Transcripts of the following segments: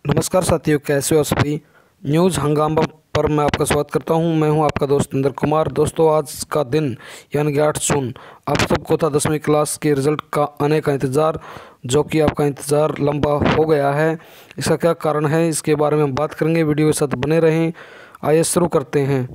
नमस्कार साथियों, कैसे हो सभी। न्यूज़ हंगामा पर मैं आपका स्वागत करता हूं। मैं हूं आपका दोस्त इंद्र कुमार। दोस्तों, आज का दिन यानी कि 8 जून आप सबको था 10वीं क्लास के रिज़ल्ट का आने का इंतज़ार, जो कि आपका इंतज़ार लंबा हो गया है। इसका क्या कारण है, इसके बारे में बात करेंगे। वीडियो के साथ बने रहें। आइए शुरू करते हैं।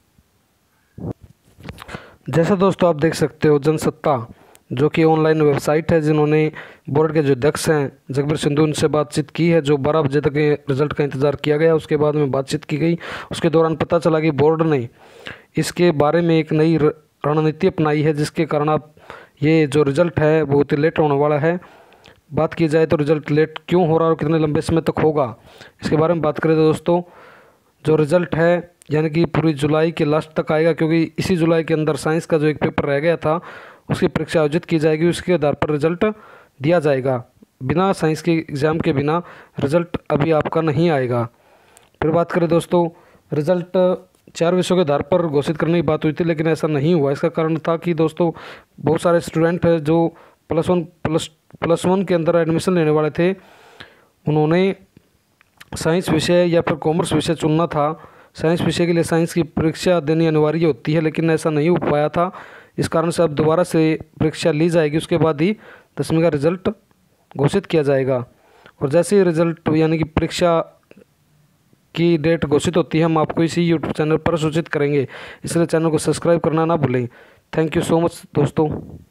जैसा दोस्तों आप देख सकते हो, जनसत्ता जो कि ऑनलाइन वेबसाइट है, जिन्होंने बोर्ड के जो अध्यक्ष हैं जगबीर सिद्धू, उनसे बातचीत की है। जो 12 बजे तक रिज़ल्ट का इंतज़ार किया गया, उसके बाद में बातचीत की गई। उसके दौरान पता चला कि बोर्ड ने इसके बारे में एक नई रणनीति अपनाई है, जिसके कारण आप ये जो रिज़ल्ट है बहुत ही लेट होने वाला है। बात की जाए तो रिज़ल्ट लेट क्यों हो रहा है और कितने लंबे समय तक होगा, इसके बारे में बात करें तो दोस्तों, जो रिज़ल्ट है यानी कि पूरी जुलाई के लास्ट तक आएगा, क्योंकि इसी जुलाई के अंदर साइंस का जो एक पेपर रह गया था उसकी परीक्षा आयोजित की जाएगी। उसके आधार पर रिज़ल्ट दिया जाएगा। बिना साइंस के एग्ज़ाम के बिना रिज़ल्ट अभी आपका नहीं आएगा। फिर बात करें दोस्तों, रिज़ल्ट 4 विषयों के आधार पर घोषित करने की बात हुई थी, लेकिन ऐसा नहीं हुआ। इसका कारण था कि दोस्तों, बहुत सारे स्टूडेंट हैं जो प्लस वन के अंदर एडमिशन लेने वाले थे, उन्होंने साइंस विषय या फिर कॉमर्स विषय चुनना था। साइंस विषय के लिए साइंस की परीक्षा देनी अनिवार्य होती है, लेकिन ऐसा नहीं हो पाया था। इस कारण से अब दोबारा से परीक्षा ली जाएगी। उसके बाद ही 10वीं का रिज़ल्ट घोषित किया जाएगा। और जैसे ही रिज़ल्ट यानी कि परीक्षा की डेट घोषित होती है, हम आपको इसी यूट्यूब चैनल पर सूचित करेंगे। इसलिए चैनल को सब्सक्राइब करना ना भूलें। थैंक यू सो मच दोस्तों।